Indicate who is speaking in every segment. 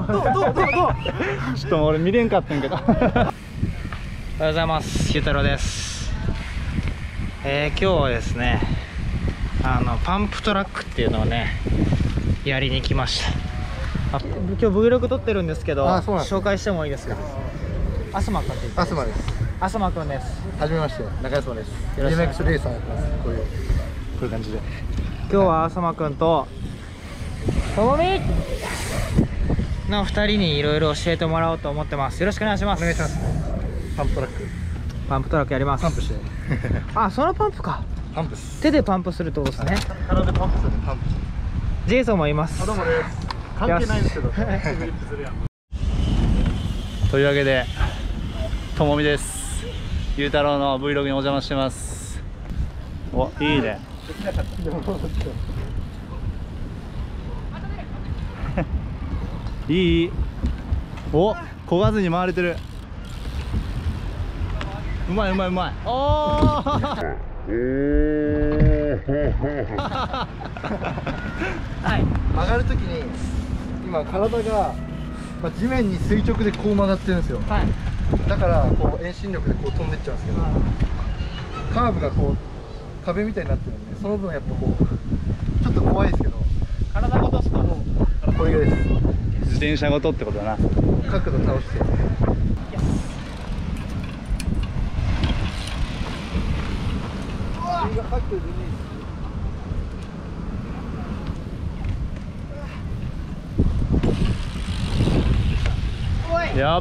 Speaker 1: ちょっと俺見れんかったんけど。おはようございます、ゆうたろうです。今日はですね、パンプトラックっていうのをねやりに来ました。今日 Vlog 撮ってるんですけど、紹介してもいいですか？アスマくんって言って。
Speaker 2: アスマです。
Speaker 1: アスマくんです。
Speaker 2: はじめまして、中安です。BMX レーサーやってます。こういう感じで。
Speaker 1: 今日はアスマくんとともみの2人にいろいろ教えてもらおうと思ってます。よろしくお願いします。
Speaker 2: お願いします。パンプトラック。
Speaker 1: パンプトラックやります。
Speaker 2: パンプして。
Speaker 1: あ、そのパンプか。
Speaker 2: パンプス。
Speaker 1: 手でパンプするってことですね。
Speaker 2: 体でパンプする。パンプ。
Speaker 1: ジェイソンもいます。
Speaker 2: どうもです。関係ないんですけど。
Speaker 3: というわけで、ともみです。ゆうたろうの Vlog にお邪魔してます。お、いいね。いい。お、漕がずに回れてる。うまいうまいうまい。おお。
Speaker 1: はい。
Speaker 2: 曲がるときに今体が、地面に垂直でこう曲がってるんですよ。
Speaker 1: はい。
Speaker 2: だからこう遠心力でこう飛んでっちゃうんですけど、カーブがこう壁みたいになってるんで、その分やっぱこうちょっと怖いですけど、
Speaker 1: 体ごとすか？
Speaker 2: これがです。
Speaker 3: 自転車ごとってことだな。
Speaker 2: 角度倒して。
Speaker 3: やっ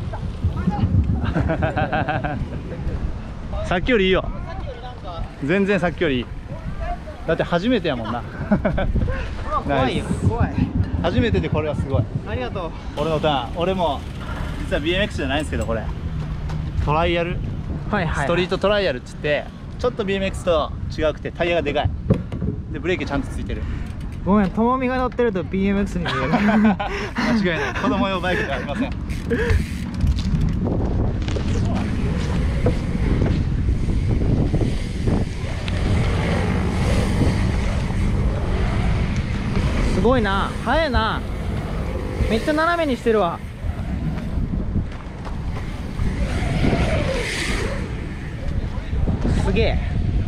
Speaker 3: さっきよりいいよ。全然さっきよりいい。だって初めてやもんな。
Speaker 1: 怖いよ、怖い。
Speaker 3: 初めてでこれはすごい。
Speaker 1: ありがとう。
Speaker 3: 俺のターン。俺も実は BMX じゃないんですけど、これトライアル、
Speaker 1: はいはい。
Speaker 3: ストリートトライアルっつって、ちょっと BMX と違くてタイヤがでかいで、ブレーキちゃんとついてる。
Speaker 1: ごめん、ともみが乗ってると BMX に見える。
Speaker 3: 間違いない。子供用バイクではありません。
Speaker 1: すごいな、速いな。めっちゃ斜めにしてるわ。すげえ。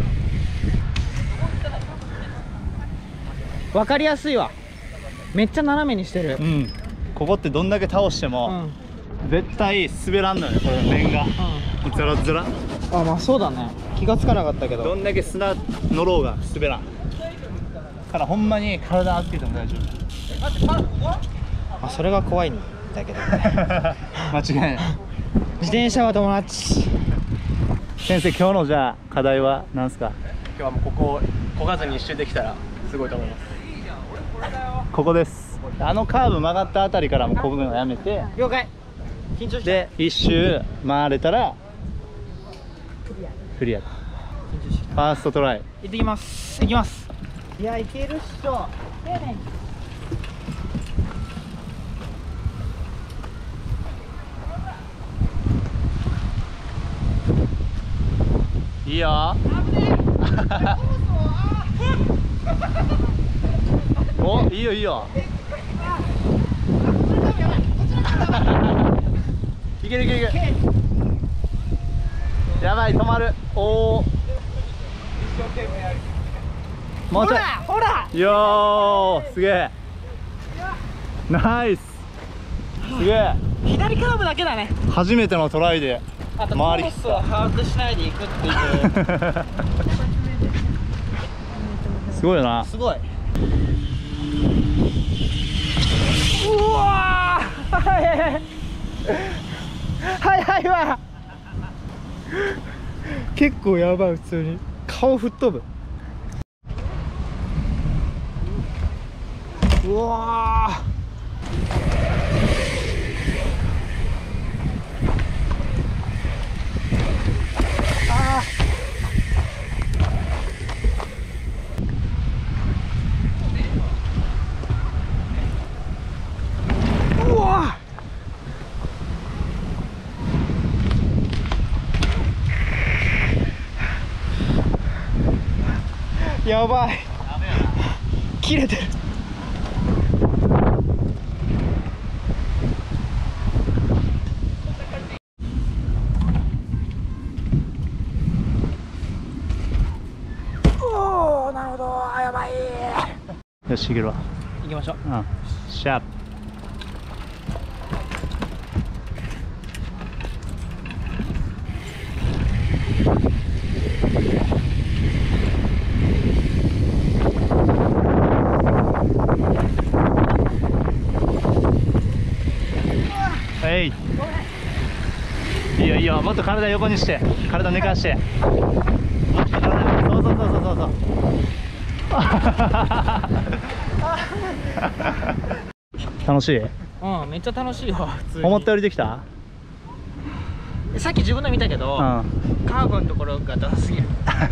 Speaker 1: わかりやすいわ。めっちゃ斜めにしてる。
Speaker 3: うん。ここってどんだけ倒しても、絶対滑らんのよ、これ面が。ずらずら。
Speaker 1: あ、まあそうだね。気がつかなかったけど。
Speaker 3: どんだけ砂乗ろうが滑らんから、ほんまに体預けても大丈
Speaker 1: あ、それが怖いんだけどね。
Speaker 3: 夫。間違いない。
Speaker 1: 自転車は友達。
Speaker 3: 先生、今日のじゃあ課題は何すか？
Speaker 4: 今日はもうここを漕がずに一周できたらすごいと思います。
Speaker 3: ここです。あのカーブ曲がったあたりからも漕ぐのやめて、
Speaker 1: 了解。緊張して
Speaker 3: で一周回れたらクリア。ファーストトライ。
Speaker 1: 行ってきます。行きます。いや、いけるっしょ。丁寧に。
Speaker 3: いいよ。お、いいよいいよ。いけるいけるいける。やばい、止まる。おお。もうちょい。
Speaker 1: ほら。
Speaker 3: よー、すげえ。ナイス。すげえ。
Speaker 1: 左カーブだけだね。
Speaker 3: 初めてのトライで
Speaker 1: あとコ
Speaker 3: 周り
Speaker 1: ースを把握しないでいくっていう。
Speaker 3: すごいよな。
Speaker 1: すごい。うわー、早いわ。結構やばい。普通に顔吹っ飛ぶ。うわー、うわー、やばい。切れてる。 やばい。
Speaker 3: よし、行けるわ。
Speaker 1: 行きましょう。
Speaker 3: うん。シャー。はい。いいよいいよ、もっと体横にして、体寝かして。もっと体、そうそうそうそうそうそう。楽しい？
Speaker 1: うん、めっちゃ楽しいわ。普通に
Speaker 3: 思ったよりできた？
Speaker 1: さっき自分で見たけど、
Speaker 3: うん。
Speaker 1: カーブのところがダサすぎる。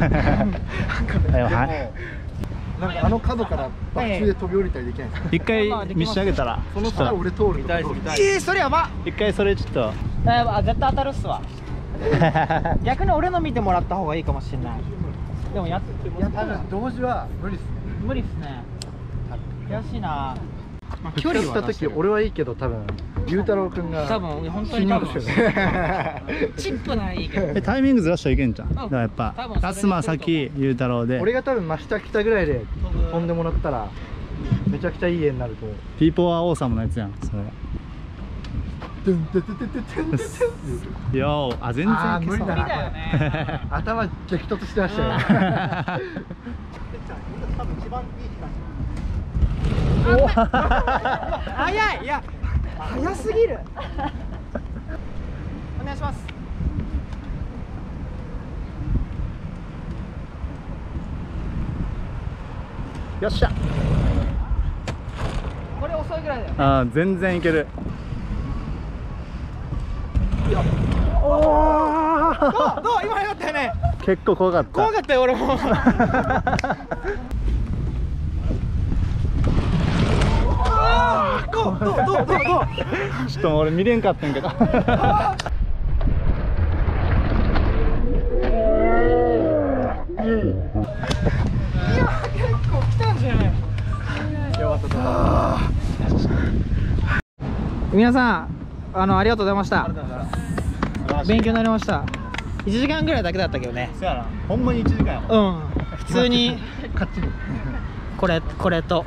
Speaker 2: なんかあの角からバック中で飛び降りたりできないですか？
Speaker 3: 一回見せてあげたら。
Speaker 2: その差俺通るみたいです。
Speaker 1: それやば。
Speaker 3: 一回それちょっと。
Speaker 1: 絶対当たるっすわ。逆に俺の見てもらった方がいいかもしれない。でもやったら
Speaker 2: 同時は無理っすね。
Speaker 1: 無理っすね。悔しいな。まあ
Speaker 2: 距離した時俺はいいけど多分龍太郎くんが
Speaker 1: 多分本当に多分チップならいいけど。
Speaker 3: タイミングずらしたらいけんじゃん。だからやっぱ
Speaker 1: 多分それで
Speaker 3: ラスマ先ゆうたろうで。
Speaker 2: 俺が多分真下来たぐらいで飛んでもらったらめちゃくちゃいい絵になると思う。
Speaker 3: ピーポーは王様のやつやんそれ。
Speaker 2: トゥントゥトゥトゥトゥトゥントゥン
Speaker 3: よー、あ全然いけそう。
Speaker 2: 無理だ
Speaker 1: 無理だよね。
Speaker 2: 頭激突してましたよね。
Speaker 1: 早い。いや早すぎる。お願いします。
Speaker 3: よっしゃ。
Speaker 1: これ遅いぐらいだよ。
Speaker 3: あー全然いける。
Speaker 1: どう今早かったよね。
Speaker 3: 結構怖かった。
Speaker 1: 怖かったよ俺も。どう
Speaker 3: ちょっと俺見れんかったんけど。
Speaker 1: 結構来たんじゃない。皆さんありがとうございました。勉強になりました。1時間ぐらいだけだったけどね。
Speaker 3: そやな、ほんまに1時間やもん。
Speaker 1: 普通にこれと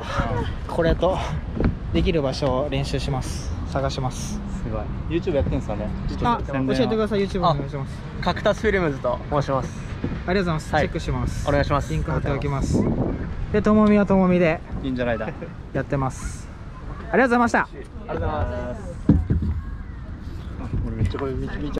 Speaker 1: できる場所を練習します。探します。
Speaker 3: すごい。YouTube やってんすかね。
Speaker 1: 教えてください。YouTube お願いします。
Speaker 4: カクタスフィルムズと申します。
Speaker 1: ありがとうございます。チェックします。
Speaker 4: お願いします。
Speaker 1: リンク貼っておきます。で、ともみはともみで
Speaker 3: いいんじゃないだ。
Speaker 1: やってます。ありがとうございました。
Speaker 4: ありがとうございます。
Speaker 2: 俺めっちゃこれ見ちゃう。